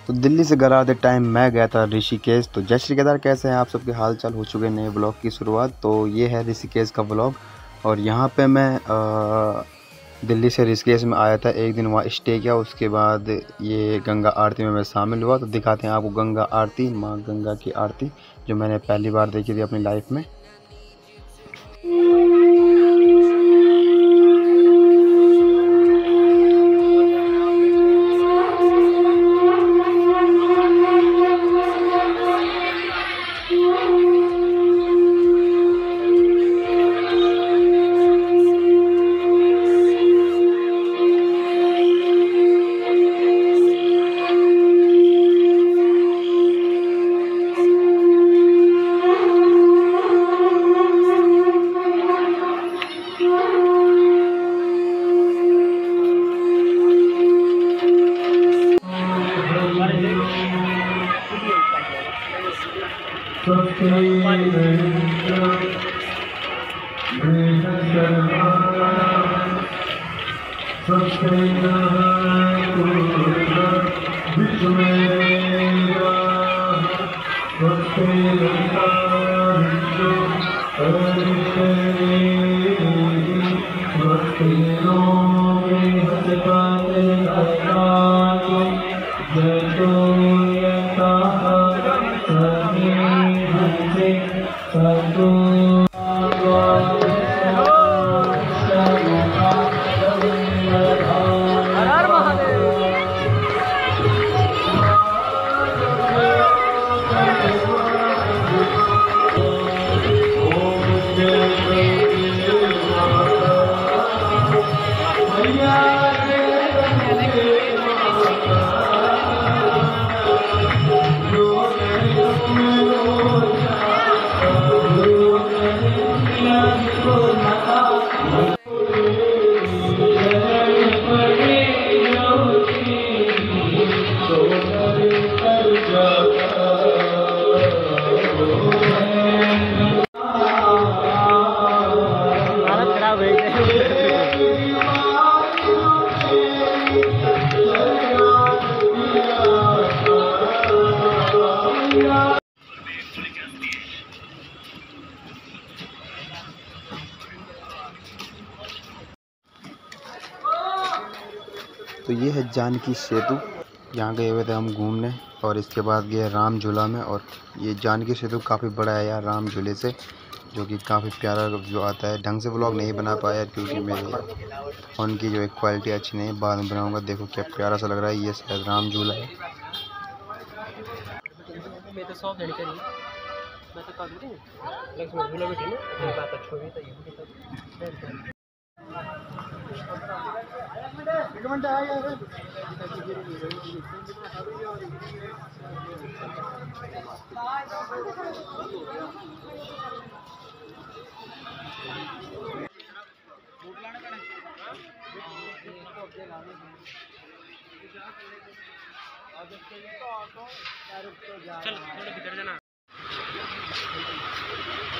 तो दिल्ली से घर आते टाइम मैं गया था ऋषिकेश। तो जय श्री केदार, कैसे हैं आप? सबके हाल चाल? हो चुके नए ब्लॉग की शुरुआत। तो ये है ऋषिकेश का ब्लॉग। और यहाँ पे मैं दिल्ली से ऋषिकेश में आया था, एक दिन वहाँ स्टे किया। उसके बाद ये गंगा आरती में मैं शामिल हुआ। तो दिखाते हैं आपको गंगा आरती, माँ गंगा की आरती, जो मैंने पहली बार देखी थी अपनी लाइफ में। तो ये है जानकी सेतु, यहाँ गए हुए थे हम घूमने। और इसके बाद गए राम झूला में। और ये जानकी सेतु काफ़ी बड़ा है यार, राम झूले से, जो कि काफ़ी प्यारा जो आता है। ढंग से व्लॉग नहीं बना पाया क्योंकि मेरे फ़ोन की जो एक क्वालिटी अच्छी नहीं है, बाद में बनाऊंगा। देखो क्या प्यारा सा लग रहा है, ये शायद राम झूला है। चल थोड़ा भीतर जाना।